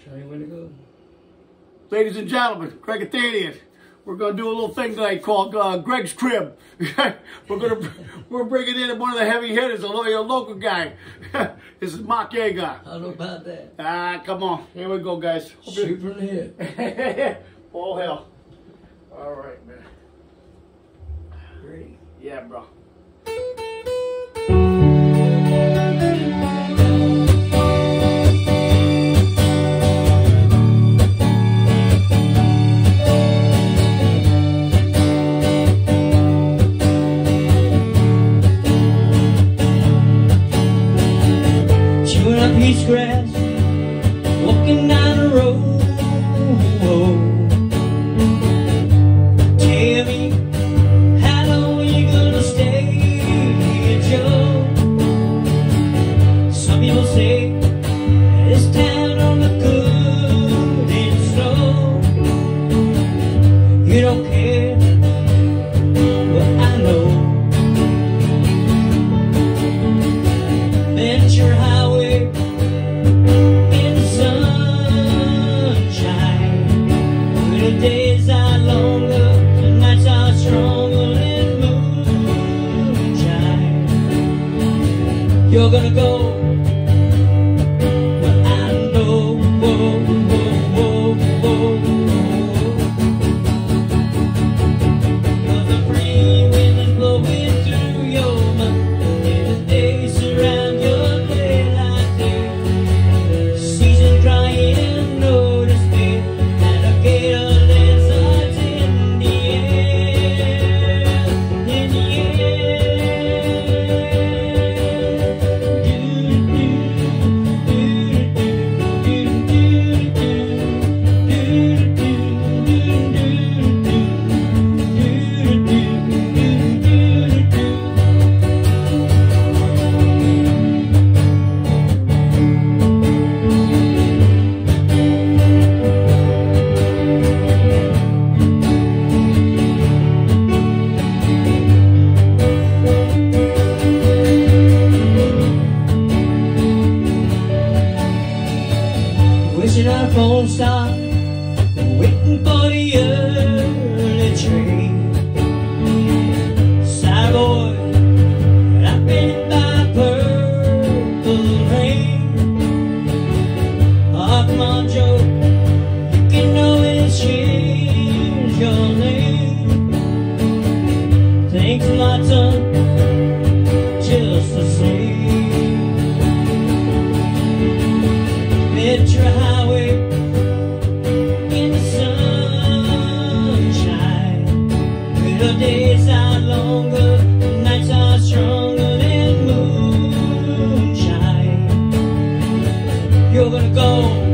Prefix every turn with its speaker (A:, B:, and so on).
A: Tell you where to go.
B: Ladies and gentlemen, Greg Athenius. We're gonna do a little thing tonight called Greg's Crib. we're bringing in one of the heavy hitters, a local guy. This is Mark Aguiar.
A: I don't know about that.
B: Ah, come on. Here we go, guys.
A: Shoot from the hip.
B: All hell. All right, man.
A: Ready?
B: Yeah, bro.
A: Peach grass, walking down the road. Tell me, how long you gonna stay, Joe? Some people say this town don't look good in snow. You don't care, but I know. Ventura Highway. The days are longer, the nights are stronger than moonshine. You're gonna go where I know. Whoa, whoa, whoa, whoa. 'Cause the free wind is blowing through your mind, and the days surround your daylight day. Season crying, notice me, alligator. Wishing our phone stopped, waiting for the early train. Sorry boy, I've been hit by purple rain. Oh, come on, Joe, you can always change your name. Thanks a lot, son, just the same. Ventura Highway in the sunshine. The days are longer, the nights are stronger than moonshine. You're gonna go